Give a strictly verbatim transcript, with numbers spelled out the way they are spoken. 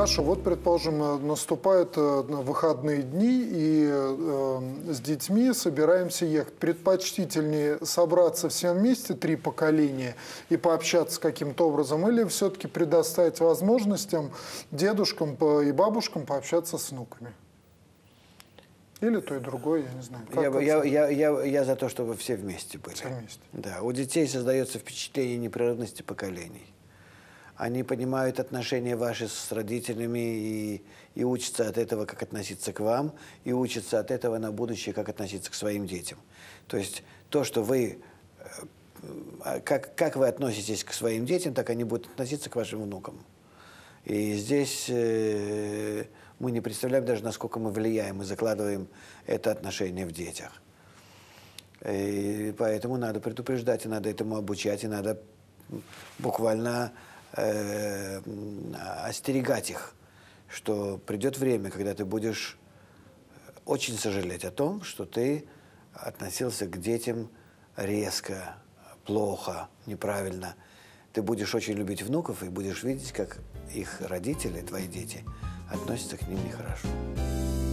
Хорошо, вот, предположим, наступают выходные дни, и э, с детьми собираемся ехать. Предпочтительнее собраться все вместе, три поколения, и пообщаться каким-то образом, или все-таки предоставить возможностям дедушкам и бабушкам пообщаться с внуками? Или то и другое, я не знаю. Я, я, я, я, я за то, чтобы все вместе были. Все вместе. Да, у детей создается впечатление непрерывности поколений. Они понимают отношения ваши с родителями и, и учатся от этого, как относиться к вам, и учатся от этого на будущее, как относиться к своим детям. То есть то, что вы, как, как вы относитесь к своим детям, так они будут относиться к вашим внукам. И здесь э, мы не представляем даже, насколько мы влияем и закладываем это отношение в детях. И поэтому надо предупреждать, и надо этому обучать, и надо буквально э, остерегать их, что придет время, когда ты будешь очень сожалеть о том, что ты относился к детям резко, плохо, неправильно. Ты будешь очень любить внуков и будешь видеть, как их родители, твои дети, относятся к ним нехорошо.